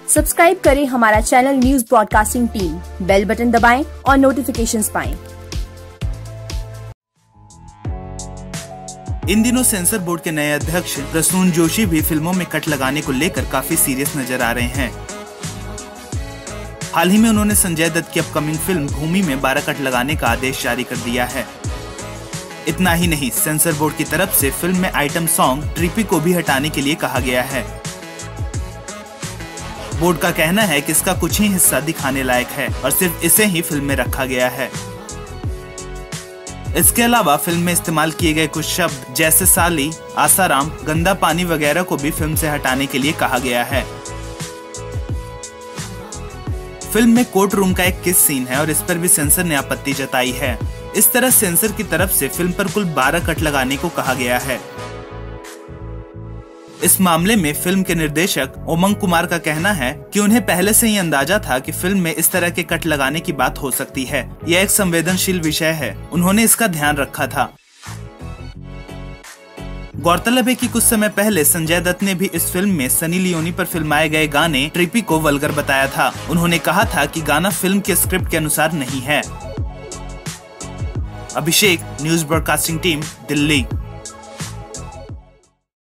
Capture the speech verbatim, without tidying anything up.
Subscribe करें हमारा channel news broadcasting team, bell button दबाएं और नोटिफिकेशंस पाएं। इन दिनों सेंसर बोर्ड के नए अध्यक्ष प्रसून जोशी भी फिल्मों में कट लगाने को लेकर काफी सीरियस नजर आ रहे हैं। हाल ही में उन्होंने संजय दत्त की अपकमिंग फिल्म भूमि में बारह कट लगाने का आदेश जारी कर दिया है। इतना ही नहीं, सेंसर बोर्ड की तरफ से फिल्म में आइटम सॉन्ग ट्रिपी को भी हटाने के लिए कहा गया है। बोर्ड का कहना है कि इसका कुछ ही हिस्सा दिखाने लायक है और सिर्फ इसे ही फिल्म में रखा गया है। इसके अलावा फिल्म में इस्तेमाल किए गए कुछ शब्द जैसे साली, आसाराम, गंदा पानी वगैरह को भी फिल्म से हटाने के लिए कहा गया है। फिल्म में कोर्ट रूम का एक किस सीन है और इस पर भी सेंसर ने आपत्ति जताई है। इस तरह सेंसर की तरफ से फिल्म पर कुल बारह कट लगाने को कहा गया है। इस मामले में फिल्म के निर्देशक उमंग कुमार का कहना है कि उन्हें पहले से ही अंदाजा था कि फिल्म में इस तरह के कट लगाने की बात हो सकती है। यह एक संवेदनशील विषय है, उन्होंने इसका ध्यान रखा था। गौरतलब है कि कुछ समय पहले संजय दत्त ने भी इस फिल्म में सनी लियोनी पर फिल्माए गए गाने ट्रिपी को वल्गर बताया था। उन्होंने कहा था कि गाना फिल्म के स्क्रिप्ट के अनुसार नहीं है। Abhishek, news broadcasting team, Delhi.